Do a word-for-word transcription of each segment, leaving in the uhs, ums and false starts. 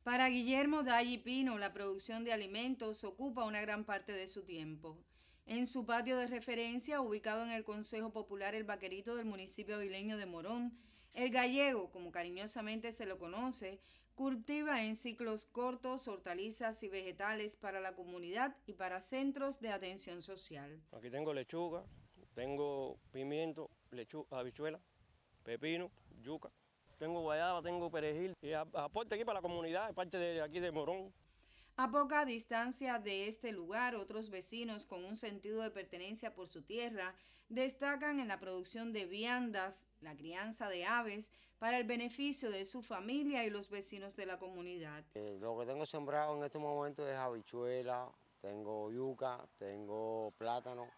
Para Guillermo Dalli Pino, la producción de alimentos ocupa una gran parte de su tiempo. En su patio de referencia, ubicado en el Consejo Popular El Vaquerito del municipio avileño de Morón, el gallego, como cariñosamente se lo conoce, cultiva en ciclos cortos hortalizas y vegetales para la comunidad y para centros de atención social. Aquí tengo lechuga, tengo pimiento, lechuga, habichuela, pepino, yuca. Tengo guayaba, tengo perejil y aporte aquí para la comunidad, parte de aquí de Morón. A poca distancia de este lugar, otros vecinos con un sentido de pertenencia por su tierra destacan en la producción de viandas, la crianza de aves, para el beneficio de su familia y los vecinos de la comunidad. Eh, lo que tengo sembrado en este momento es habichuela, tengo yuca, tengo plátano,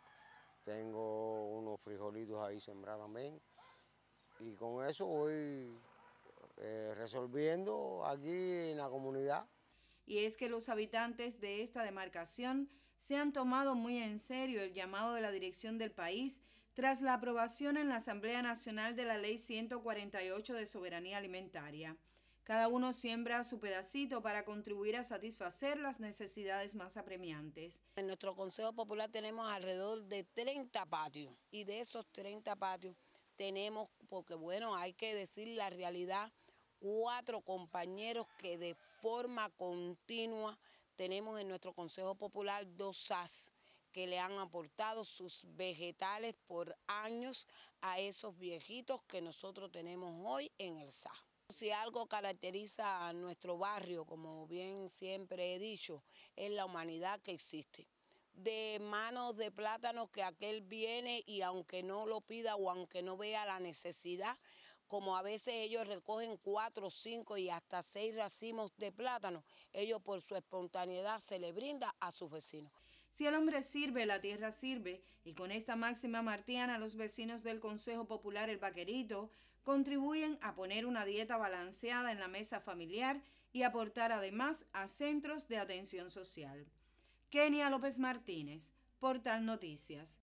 tengo unos frijolitos ahí sembrados también. Y con eso voy eh, resolviendo aquí en la comunidad. Y es que los habitantes de esta demarcación se han tomado muy en serio el llamado de la dirección del país tras la aprobación en la Asamblea Nacional de la Ley ciento cuarenta y ocho de Soberanía Alimentaria. Cada uno siembra su pedacito para contribuir a satisfacer las necesidades más apremiantes. En nuestro Consejo Popular tenemos alrededor de treinta patios y de esos treinta patios tenemos, porque bueno, hay que decir la realidad, cuatro compañeros que de forma continua tenemos en nuestro Consejo Popular dos S A S que le han aportado sus vegetales por años a esos viejitos que nosotros tenemos hoy en el S A S. Si algo caracteriza a nuestro barrio, como bien siempre he dicho, es la humanidad que existe. De manos de plátano que aquel viene y aunque no lo pida o aunque no vea la necesidad, como a veces ellos recogen cuatro, cinco y hasta seis racimos de plátano, ellos por su espontaneidad se le brinda a sus vecinos. Si el hombre sirve, la tierra sirve, y con esta máxima martiana los vecinos del Consejo Popular El Vaquerito contribuyen a poner una dieta balanceada en la mesa familiar y aportar además a centros de atención social. Kenia López Martínez, Portal Noticias.